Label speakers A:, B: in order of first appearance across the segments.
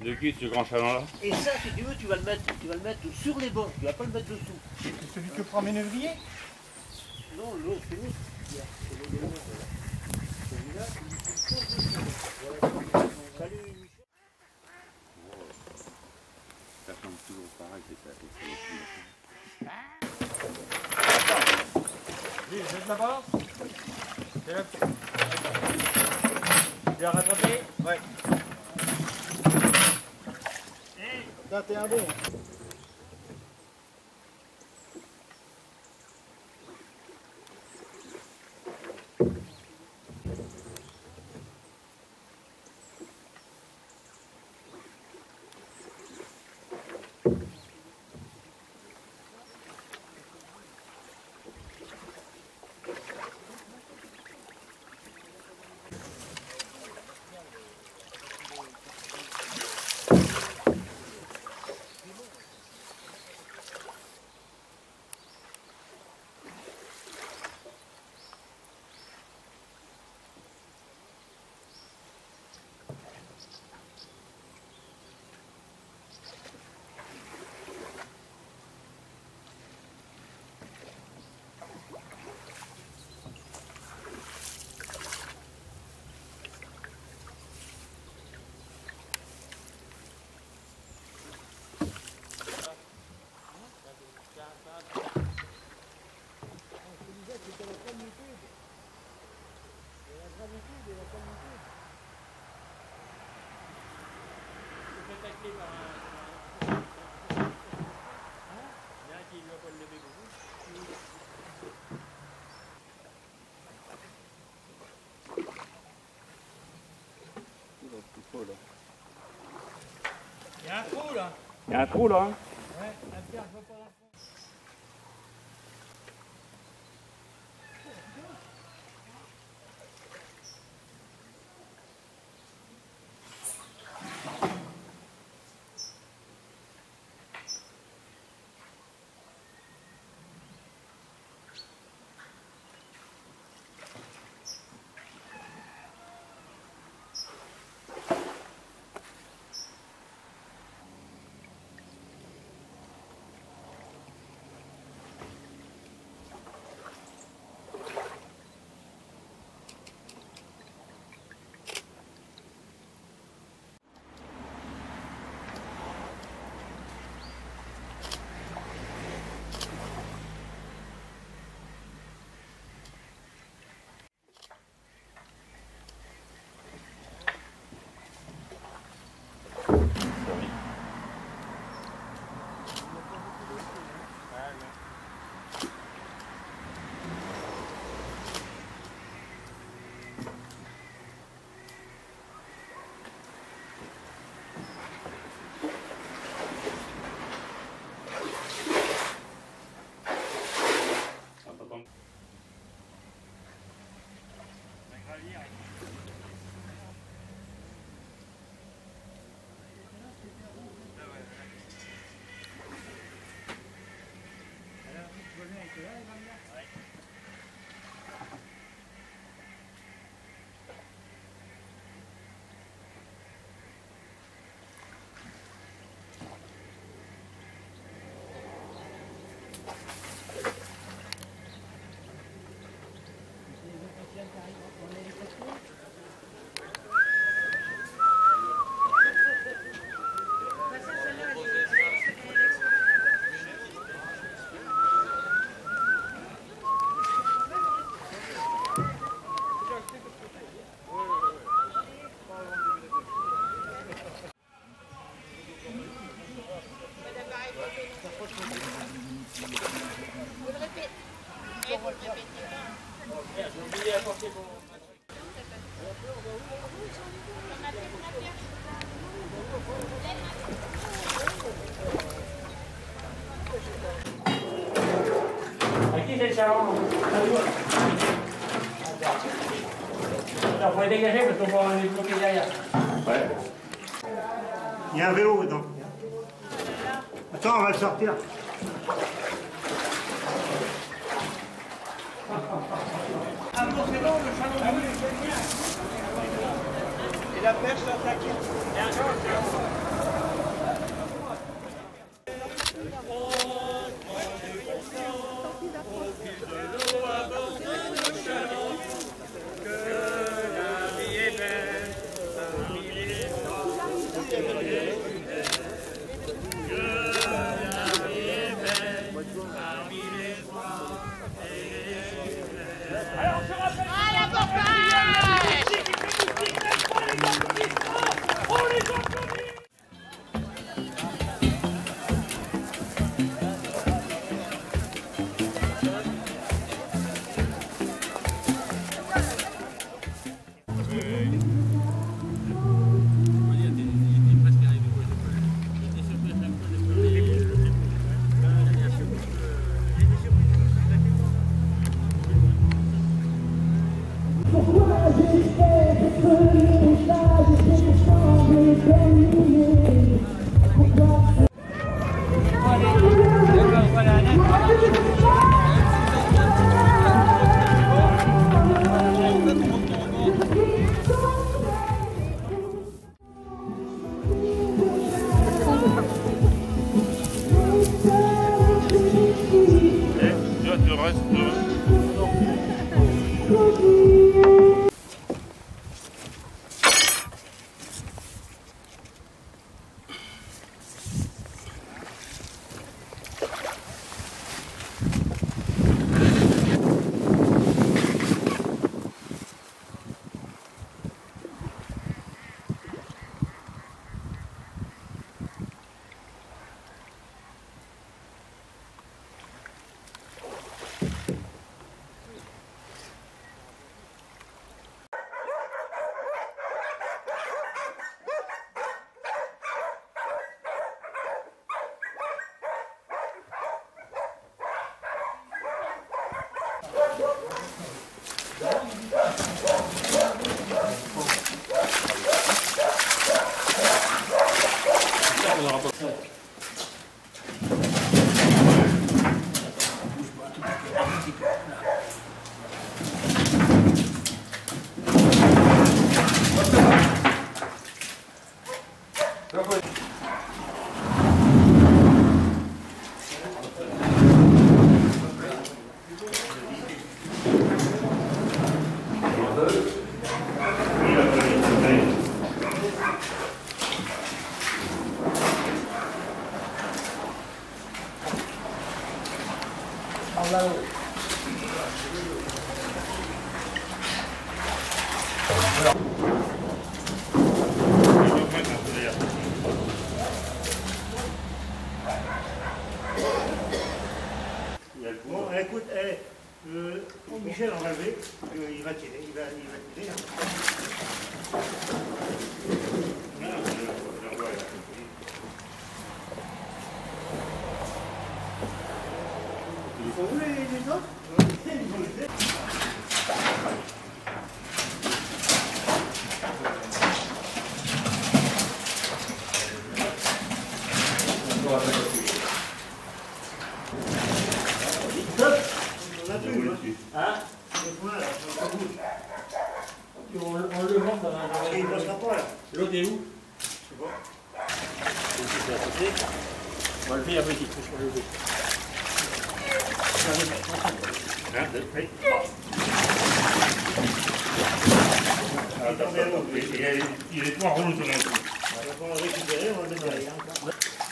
A: De qui ce grand chaland là?
B: Et ça, si tu veux, tu vas le mettre sur les bords, tu vas pas le mettre dessous.
C: C'est celui que prend Ménevrier?
B: Non, l'autre, c'est l'autre. Celui-là, tu lui fais tout dessus. Voilà. Salut Michel.
A: Ça change toujours pareil, c'est ça.
C: Oui, je vais d'abord. Tu l'as rattrapé? Ouais. Là, t'es un bon. Il y a un trou là.
A: Il y a un trou là. Hein.
C: Ouais, un pierre, je vois pas la fond. À qui c'est le chaland? Il faut les dégager parce qu'on va les bloquer derrière.
A: Ouais.
D: Il y a un vélo dedans. Attends, on va le sortir.
C: Ah bon, c'est bon, le chaland. Ah oui, c'est bien.
B: la perche attaquée.
D: Bon, écoute, Michel, on va lever, il va tirer, il va tirer. Ils sont où les autres?
C: Hein? On le vend dans un...
D: Il ne passera pas là.
C: L'autre est où?
D: C'est bon.
C: On va le faire petit, je vais le lever.
D: Il est pas rond sur la coupe. On va le récupérer, on va le mettre dans la yann.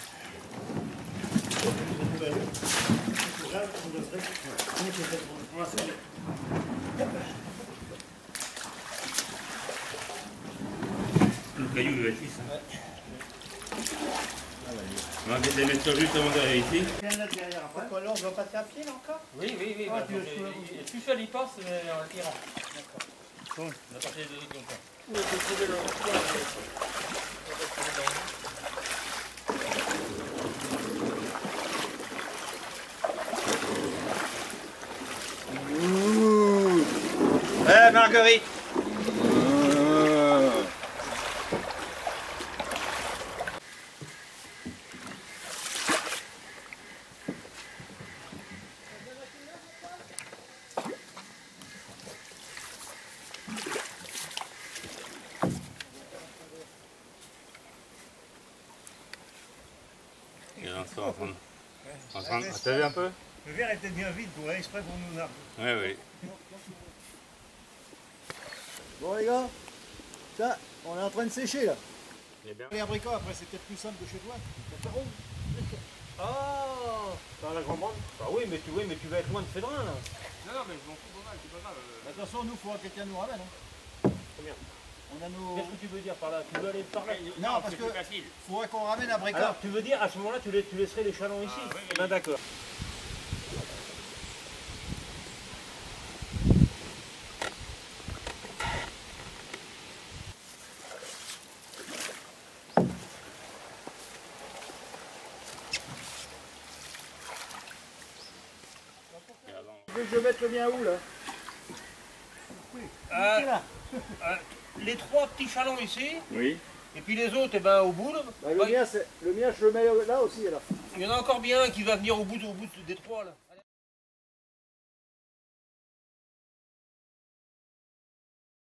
E: Le caillou il va être fixe. On va les mettre juste avant d'arriver ici.
B: Pourquoi là, on doit passer à pied là encore?
C: Oui.
B: Ah, tu veux
C: Plus seul il passe, mais en tirant. D'accord. On va passer de l'autre côté. Où est-ce que vous trouvez le...
B: Marguerite.
E: sont en train de... T'as vu un peu?
D: Le verre était bien vide pour aller exprès pour nous armes.
E: Oui, oui.
B: Bon les gars, ça, on est en train de sécher là.
E: Il est bien.
B: Les abricots, après c'est peut-être plus simple que chez toi.
C: Ah, dans la grande bande. Bah oui, mais tu vas être loin de Fédrin là.
A: Non, non, mais je m'en fous pas mal, c'est pas grave.
B: Attention, nous, il faudra que quelqu'un nous ramène. Hein.
C: Combien?
B: On a nos...
C: Qu'est-ce que tu veux dire par là? Tu veux aller par là?
B: Non, parce que
A: facile.
B: faudrait qu'on ramène abricots.
C: Alors, tu veux dire à ce moment-là, tu laisserais les chalons ici?
A: oui, oui.
C: Ben d'accord.
B: Tu veux que je mette le mien où là?
C: Les trois petits chalons ici,
A: Oui.
C: et puis les autres, eh ben, au bout. Là.
B: Bah, le mien, je le mets là aussi alors.
C: Il y en a encore bien un qui va venir au bout des trois là.